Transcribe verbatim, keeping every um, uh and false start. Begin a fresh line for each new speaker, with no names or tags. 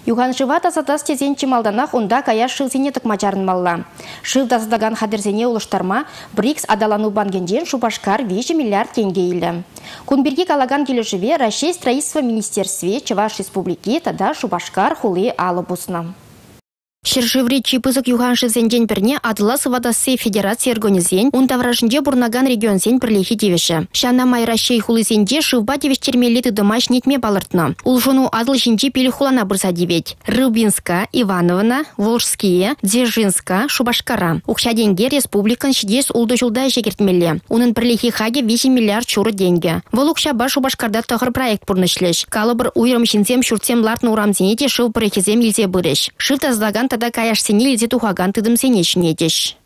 Юхан жыва тасатас тезен чималданақ онда кая шылзене тықмачарын малла. Шыл тасадаган хадырзене улыштарма БРИКС адалану бангенжен шубашкар вежі миллиард тенге илі. Кунберге калаган келешіве Россия строительство министерстве Чуваш республики тада шубашкар хулы алы бусна. Шержеври чипызык юханшы зенден бірне адыла сывадасы федерация организен, унтавражынде бурнаган регион зен бірлехи девеші. Шана майращей хулы зенде шывба девештермелеті дымаш нетме балыртны. Улжону адыл жинде пелі хулана бұрса девет. Рыбинска, Ивановна, Волжские, Дзержинска, Шубашкара. Укшаденге республикан шидес улды жылда жегертмелі. Унын бірлехи хаге весім миллиард чуры деньги. Вол укшаба Шубашкарда тағыр проект бұрнышлеш. Калыбыр уйрым шинзем шуртсем лартны урамзенете шыл бірекезем илзе бұреш. Шыл таздаган тада каяш сене илзе тухаган тыдым сене шынедеш.